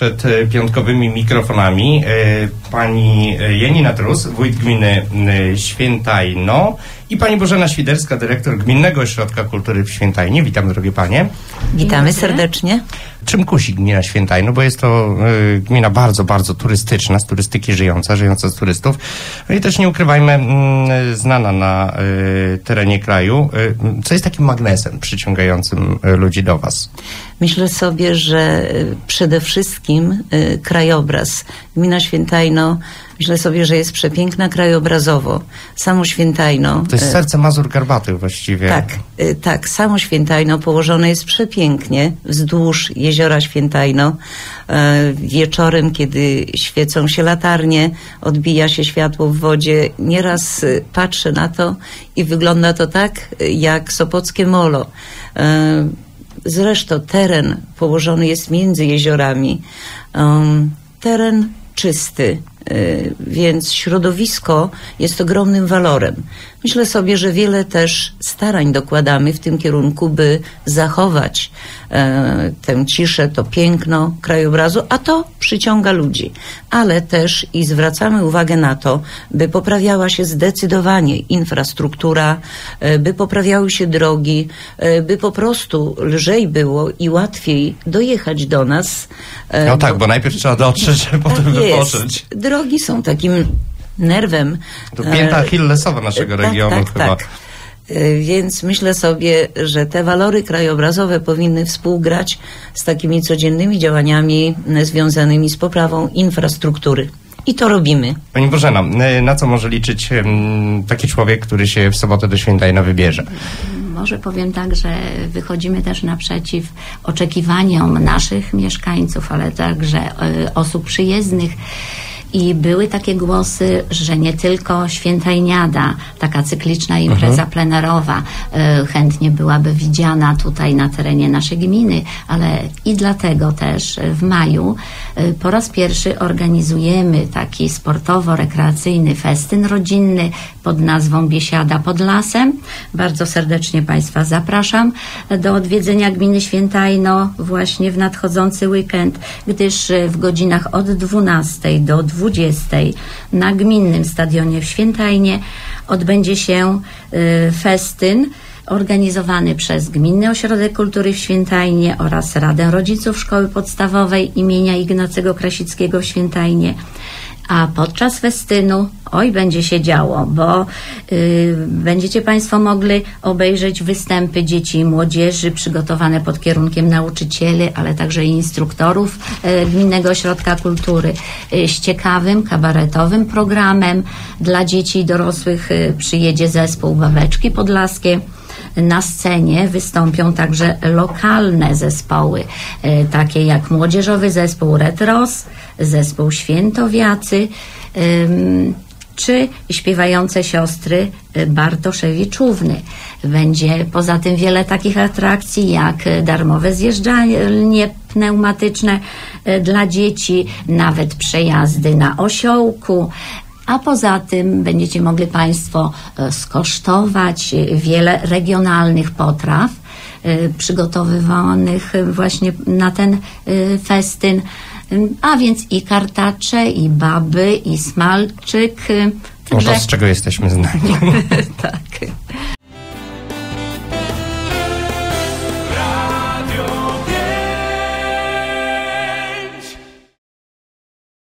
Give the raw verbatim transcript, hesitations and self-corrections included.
przed piątkowymi mikrofonami pani Janina Trus, wójt gminy Świętajno, i pani Bożena Świderska, dyrektor Gminnego Ośrodka Kultury w Świętajnie. Witam, drogie panie. Witamy serdecznie. Czym kusi gmina Świętajno? Bo jest to y, gmina bardzo, bardzo turystyczna, z turystyki żyjąca, żyjąca z turystów. No i też nie ukrywajmy, y, znana na y, terenie kraju. Y, co jest takim magnesem przyciągającym y, ludzi do was? Myślę sobie, że przede wszystkim y, krajobraz. Gmina Świętajno, myślę sobie, że jest przepiękna krajobrazowo. Samo Świętajno... To jest serce Mazur Karpatych właściwie. Tak, y, tak. Samo Świętajno położone jest przepięknie wzdłuż jeziora Świętajno. Y, wieczorem, kiedy świecą się latarnie, odbija się światło w wodzie. Nieraz y, patrzę na to i wygląda to tak, y, jak Sopockie Molo. Y, Zresztą teren położony jest między jeziorami. Um, teren czysty, y, więc środowisko jest ogromnym walorem. Myślę sobie, że wiele też starań dokładamy w tym kierunku, by zachować e, tę ciszę, to piękno krajobrazu, a to przyciąga ludzi. Ale też i zwracamy uwagę na to, by poprawiała się zdecydowanie infrastruktura, e, by poprawiały się drogi, e, by po prostu lżej było i łatwiej dojechać do nas. E, no tak, bo, bo najpierw trzeba dotrzeć, a potem tak wypocząć. Drogi są takim nerwem. To pięta achillesowa naszego tak, regionu tak, chyba. Tak. Więc myślę sobie, że te walory krajobrazowe powinny współgrać z takimi codziennymi działaniami związanymi z poprawą infrastruktury. I to robimy. Pani Bożena, na co może liczyć um, taki człowiek, który się w sobotę do Świętajna wybierze? Może powiem tak, że wychodzimy też naprzeciw oczekiwaniom naszych mieszkańców, ale także y, osób przyjezdnych. I były takie głosy, że nie tylko Świętajniada, taka cykliczna impreza mhm. plenerowa y, chętnie byłaby widziana tutaj na terenie naszej gminy, ale i dlatego też w maju y, po raz pierwszy organizujemy taki sportowo-rekreacyjny festyn rodzinny pod nazwą Biesiada pod lasem. Bardzo serdecznie Państwa zapraszam do odwiedzenia gminy Świętajno właśnie w nadchodzący weekend, gdyż w godzinach od dwunastej do dwudziestej na Gminnym Stadionie w Świętajnie odbędzie się y, festyn organizowany przez Gminny Ośrodek Kultury w Świętajnie oraz Radę Rodziców Szkoły Podstawowej imienia Ignacego Krasickiego w Świętajnie. A podczas festynu, oj, będzie się działo, bo y, będziecie Państwo mogli obejrzeć występy dzieci i młodzieży przygotowane pod kierunkiem nauczycieli, ale także i instruktorów y, Gminnego Ośrodka Kultury y, z ciekawym, kabaretowym programem. Dla dzieci i dorosłych y, przyjedzie zespół Babeczki Podlaskie. Na scenie wystąpią także lokalne zespoły, e, takie jak młodzieżowy zespół Retros, zespół Świętowiacy, e, czy śpiewające siostry Bartoszewiczówny. Będzie poza tym wiele takich atrakcji jak darmowe zjeżdżalnie pneumatyczne dla dzieci, nawet przejazdy na osiołku. A poza tym będziecie mogli Państwo skosztować wiele regionalnych potraw przygotowywanych właśnie na ten festyn, a więc i kartacze, i baby, i smalczyk. No to z czego jesteśmy znani. Tak.